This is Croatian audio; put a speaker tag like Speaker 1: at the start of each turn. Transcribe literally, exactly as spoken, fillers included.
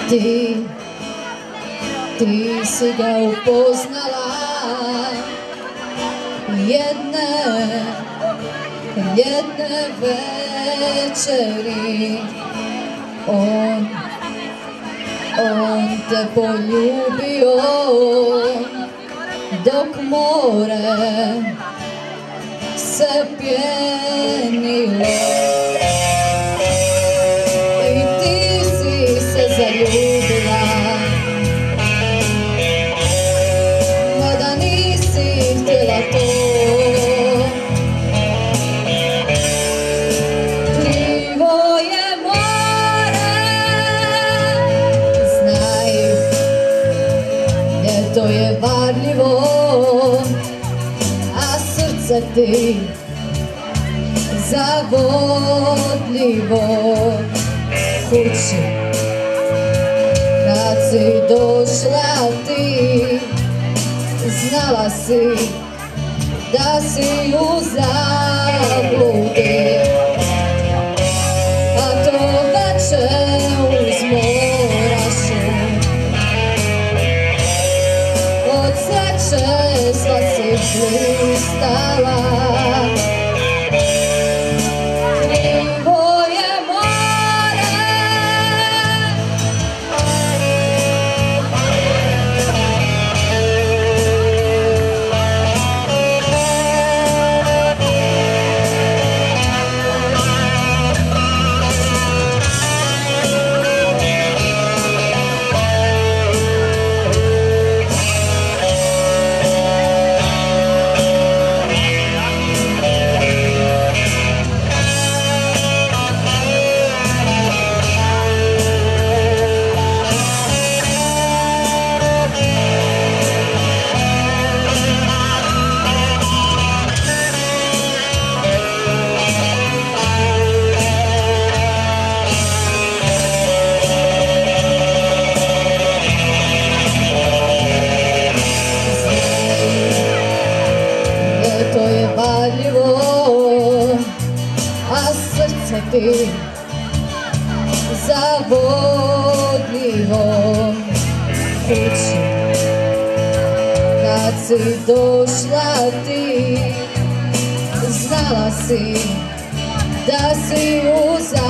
Speaker 1: Ti, ti si ga upoznala jedne, jedne večeri. On, on te poljubio dok more se pjenilo. Zaljubila, mada nisi htjela to. Krivo je more, znaj, ljeto je varljivo, a srce ti zavodljivo. Kući kad si došla ti, znala si da si u zabludi. A to večer uz morašu, od sreće sva si blistala. A srce ti zavodljivo. Kući kad si došla ti, znala si da si u zavodljivo.